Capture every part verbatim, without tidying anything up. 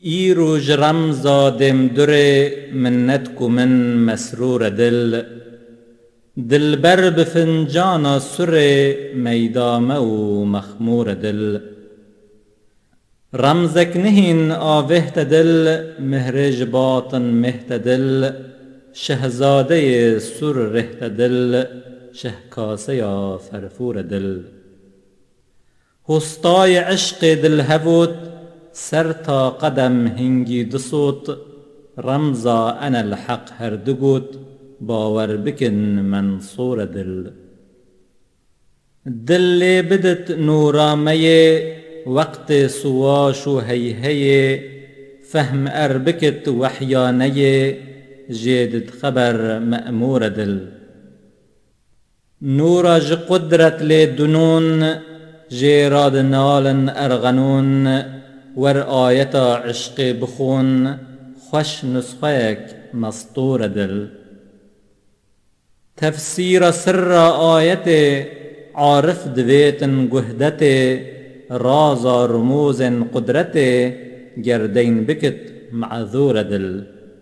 ایروج رمزا دم دره منتکو من مسرور دل دل بر بفنجانا سر میدامه و مخمور دل رمزك نهين آوهت دل مهرج باطن مهت دل شهزاده سر رهت دل شهكاسه يا فرفور دل هستاي عشق دل هفوت سرتا قدم هنگي دصوت رمزا أنا الحق هردقوت باور بكن منصور دل دل بدت نورا ميه وقت سواش و هي هي فهم أربكت وحياني جيدت خبر مأمور دل نورا ج قدرت لدنون جيراد نال أرغنون ور آيتا عشق بخون خوش نسخيك مسطور دل تفسير سر آيته عارف دويتن قهدته رازا رموز قدرته گردين بكت معذور دل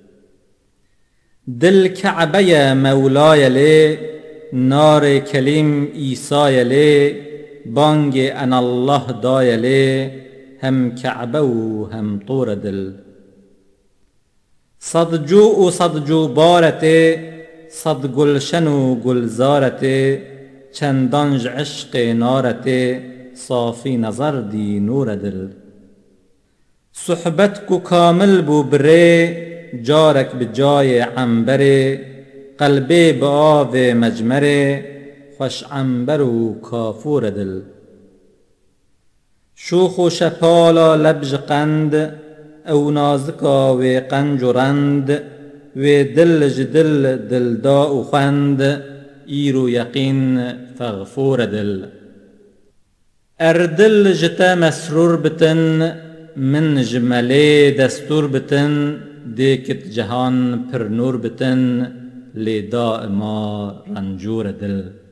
دل كعبية مولاي لي نار كليم إيساي لي بانج أنا الله داي لي هم كعبة وهم طور دل صد جو صد جو بارته صد گلشن و گلزارته چندانج عشق نارته صافي نظر دي نور دل صحبتكو كامل بو بري جارك بجاي عنبري قلبي بآو مجمري خوش عنبرو كافور دل شوخ و شپالا لبج قند او نازكا و قنج و رند و دل جدل دلداء و خند ايرو يقين فغفور دل اردل جتا مسرور بتن من جمله دستور بتن ديكت جهان پر نور بتن لدائما رنجور دل